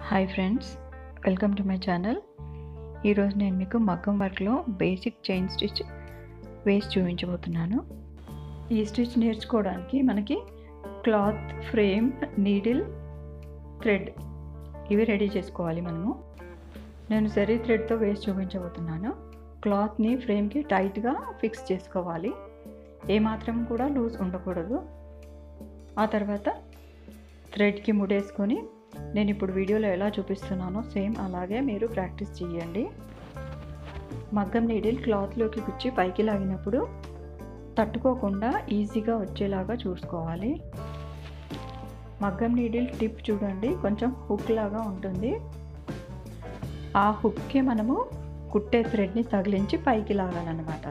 Hi friends, welcome to my channel. ఈరోజు నేను మీకు మగ్గం వర్క్లో బేసిక్ చైన్ స్టిచ్ వేసి చూపించబోతున్నాను. ఈ స్టిచ్ నేర్చుకోవడానికి మనకి క్లాత్, ఫ్రేమ్, నీడిల్, థ్రెడ్ ఇవి రెడీ చేసుకోవాలి. నేను జరీ థ్రెడ్తో వేసి చూపించబోతున్నాను. క్లాత్ని ఫ్రేమ్కి టైట్గా ఫిక్స్ చేసుకోవాలి, ఏమాత్రం కూడా లూజ్ ఉండకూడదు. ఆ తర్వాత థ్రెడ్కి ముడేసుకొని నేను ఇప్పుడు వీడియోలో ఎలా చూపిస్తున్నానో సేమ్ అలాగే మీరు ప్రాక్టీస్ చేయండి. మగ్గం నీడిల్ క్లాత్లోకి గుచ్చి పైకి లాగినప్పుడు తట్టుకోకుండా ఈజీగా వచ్చేలాగా చూసుకోవాలి. మగ్గం నీడిల్ టిప్ చూడండి, కొంచెం హుక్ లాగా ఉంటుంది. ఆ హుక్కి మనము కుట్టే థ్రెడ్ని తగిలించి పైకి లాగాలన్నమాట.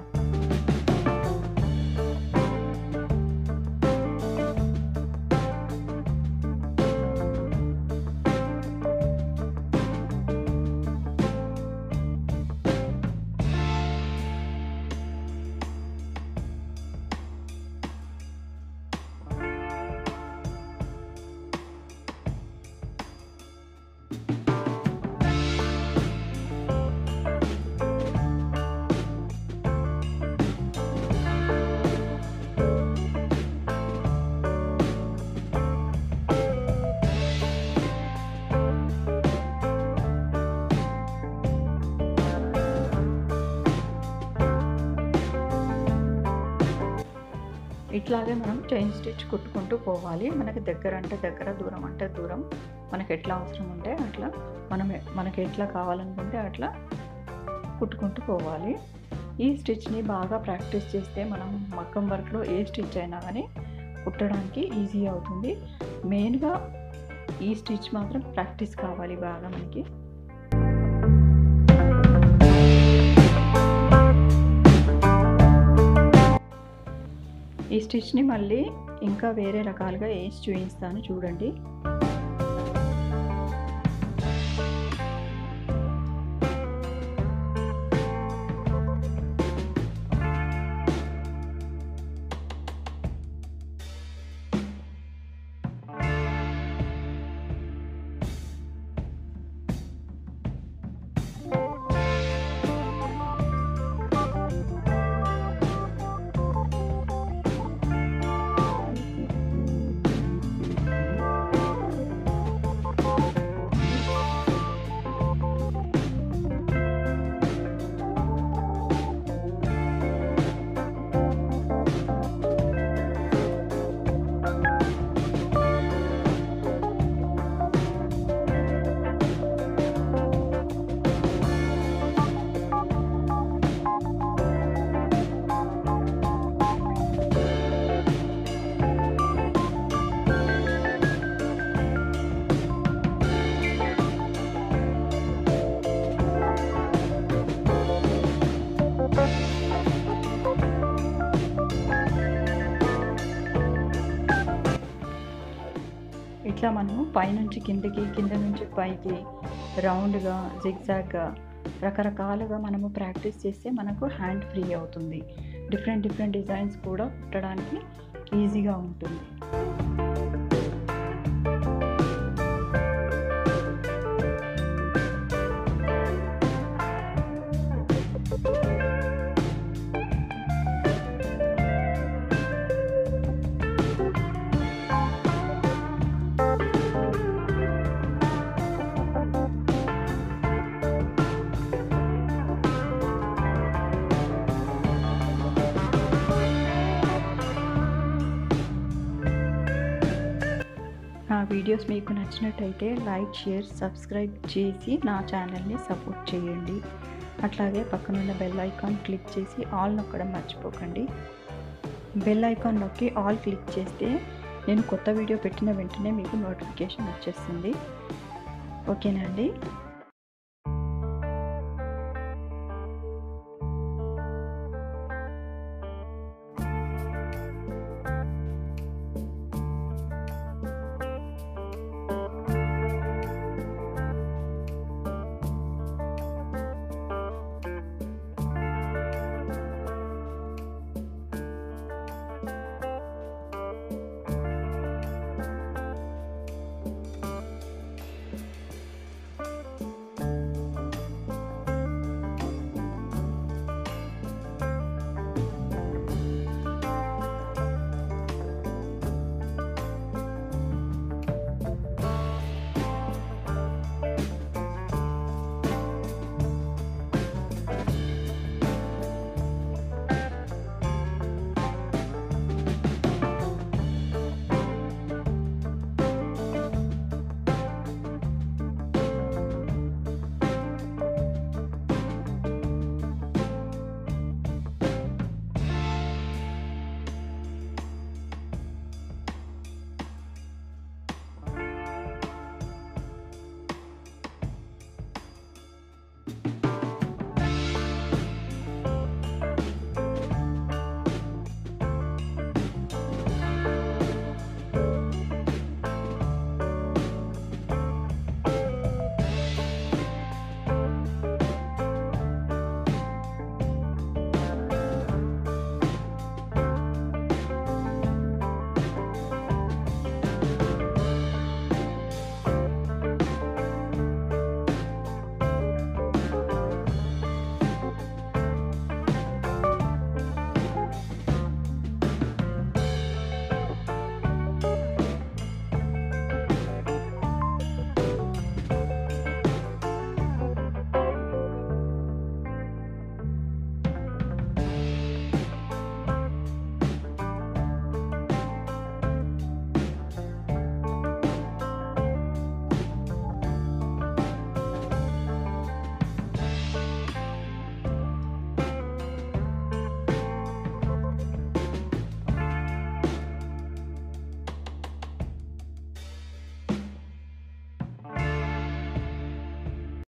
ఇట్లాగే మనం చైన్ స్టిచ్ కుట్టుకుంటూ పోవాలి. మనకి దగ్గర అంటే దగ్గర, దూరం అంటే దూరం, మనకి ఎట్లా అవసరం ఉంటే అట్లా మనకి ఎట్లా కావాలనుకుంటే అట్లా కుట్టుకుంటూ పోవాలి. ఈ స్టిచ్ని బాగా ప్రాక్టీస్ చేస్తే మనం మగ్గం వర్క్లో ఏ స్టిచ్ అయినా కానీ కుట్టడానికి ఈజీ అవుతుంది. మెయిన్గా ఈ స్టిచ్ మాత్రం ప్రాక్టీస్ కావాలి బాగా మనకి. ఈ స్టిచ్ని మళ్ళీ ఇంకా వేరే రకాలుగా వేసి చూపిస్తాను చూడండి. ఇట్లా మనము పైనుంచి కిందకి, కింద నుంచి పైకి, రౌండ్గా, జిగ్జాగ్గా రకరకాలుగా మనము ప్రాక్టీస్ చేస్తే మనకు హ్యాండ్ ఫ్రీ అవుతుంది. డిఫరెంట్ డిజైన్స్ కూడా కుట్టడానికి ఈజీగా ఉంటుంది. నా వీడియోస్ మీకు నచ్చినట్టయితే లైక్, షేర్, సబ్స్క్రైబ్ చేసి నా ఛానల్ని సపోర్ట్ చేయండి. అట్లాగే పక్కనున్న బెల్ ఐకాన్ క్లిక్ చేసి ఆల్ నొక్కడం మర్చిపోకండి. బెల్ ఐకాన్ నొక్కి ఆల్ క్లిక్ చేస్తే నేను కొత్త వీడియో పెట్టిన వెంటనే మీకు నోటిఫికేషన్ వచ్చేస్తుంది. ఓకేనా అండి?